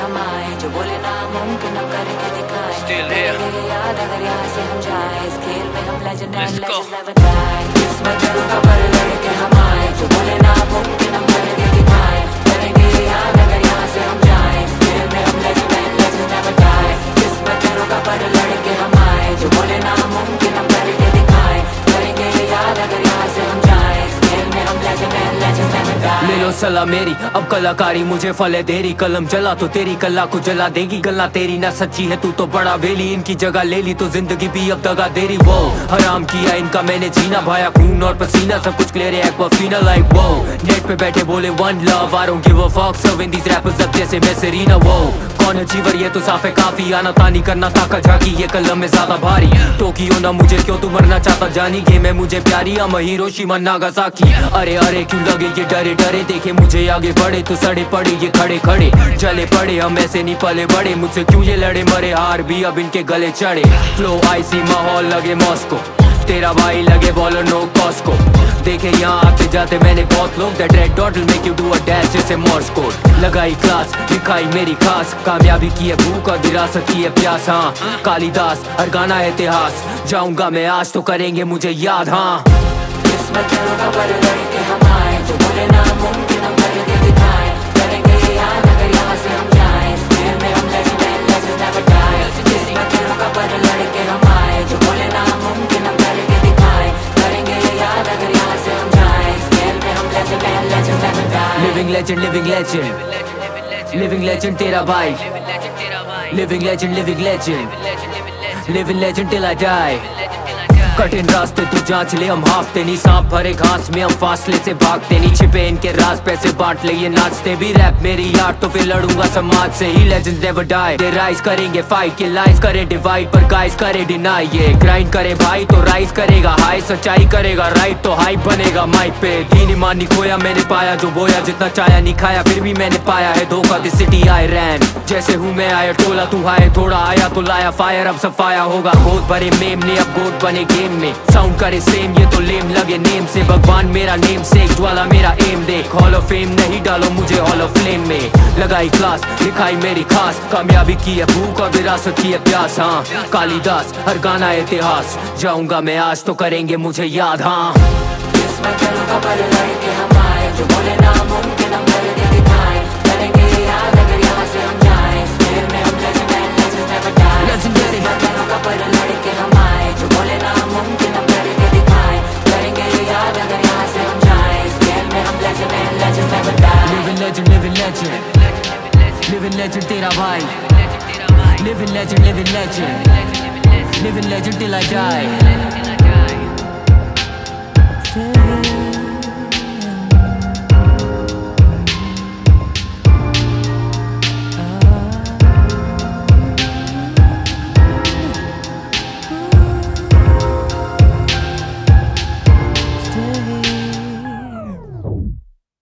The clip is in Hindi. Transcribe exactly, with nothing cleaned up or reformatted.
हम आए, जो बोले नामुमकिन हम करके दिखाए। करेंगे याद अगर यहाँ से हम जाए, इस खेल में हम legend and legends never die. किस्मत का पर लड़के हम आए, जो बोले नामुमकिन हम करके दिखाए। करेंगे याद अगर यहाँ से हम जाए, इस खेल में हम legend and legends never die. किस्मत का पर लड़के हम आए, जो बोले नामुमकिन हम करके दिखाए। करेंगे याद अगर यहाँ से हम जाए, इस खेल में हम legend and legends never die. ले लो सलाह मेरी, अब कलाकारी मुझे फले देरी। कलम जला तो तेरी कला को जला देगी, गला तेरी ना सच्ची है, तू तो बड़ा वेली। इनकी जगह ले ली तो जिंदगी भी अब दगा देरी। वो हराम किया इनका मैंने जीना, भाया खून और पसीना, सब कुछ क्लियर है एक्वाफीना लाइक वो। नेट पे बैठे बोले one love, I don't give a fuck, serving these rappers अब जैसे मैं सेरीना। वो कौन अचीवर ये तो साफ है काफी, आना तानी करना ताका झाकी, ये कलम में ज्यादा भारी। टोकियो ना मुझे क्यों तू मरना चाहता जानी, गेम है मुझे प्यारी, हम हिरोशिमा नागासाकी। अरे अरे क्यों लगे ये डरे डरे, देखे मुझे आगे बढ़े तो सड़े पड़े ये खड़े खड़े। चले पड़े हम ऐसे नहीं पले बड़े, मुझसे क्यों ये लड़े मरे, हार भी अब इनके गले चढ़े। फ्लो आईसी माहौल लगे मॉस्को, तेरा भाई लगे बॉलर नो कॉस्को। देखे यहाँ आते जाते मैंने बहुत लोग, that red dot will make you do a dash जैसे मॉर्स कोड। लगाई क्लास दिखाई मेरी खास, कामयाबी की है भूख और विरासत की है प्यास। हाँ कालिदास हर गाना है इतिहास, जाऊंगा मैं आज तो करेंगे मुझे याद। हाँ किस्मत का पर लड़के हम आए, जो बोले नामुमकिन हम करके दिखाए। करेंगे याद अगर यहाँ से हम जाए, इस खेल में हम legend and legends never die. किस्मत का पर लड़के हम आए, जो बोले नामुमकिन हम करके दिखाए। करेंगे याद अगर यहाँ से हम जाए, इस खेल में हम legend and legends never die. Living legend living legend living legend तेरा भाई, living legend living legend living legend till I die. कठिन रास्ते तू जांच ले, हम हाफते नहीं, सांप भरे घास में हम फासले से भागते नहीं। छिपे इनके राज पैसे बांट ले, ये नाचते भी रैप मेरी यार तो फिर लड़ूंगा समाज से ही। Legends never die, they rise करेंगे फाइट, ये लाइज करे डिवाइड पर गाइस करे डिनाई। ये ग्राइंड करे भाई तो राइज करेगा हाई, सच्चाई करेगा राइट तो हाई बनेगा माइक पे। दीन ईमान नहीं खोया मैंने पाया जो बोया, जितना चाया नहीं खाया फिर भी मैंने पाया है धोखा। दिस सिटी आई रैन जैसे हूँ मैं आया टोला, तू हाय थोड़ा आया तो लाया फायर, अब सफाया होगा। गोद भरे मेम ने अब गोद बने गेम में, साउंड करे सेम ये तो लेम लगे नेम से। भगवान मेरा नेम से ज्वाला मेरा एम देख, हॉल ऑफ फेम नहीं डालो मुझे हॉल ऑफ फ्लेम में। लगाई क्लास दिखाई मेरी खास, कामयाबी की है भूख और विरासत की है प्यास। हाँ कालिदास हर गाना है इतिहास, जाऊंगा मैं आज तो करेंगे मुझे याद। हाँ किस्मत का पर लड़के हम आए, जो बोले नामुमकिन हम करके दिखाए। करेंगे याद अगर यहाँ से हम जाए, इस खेल में हम legend and legends never die. किस्मत का पर लड़के हम आए, जो बोले नामुमकिन हम करके दिखाए। करेंगे याद अगर यहाँ से हम जाए, इस खेल में हम legend and legends never die. Living legend living legend living legend तेरा भाई, living legend living legend living legend till I die.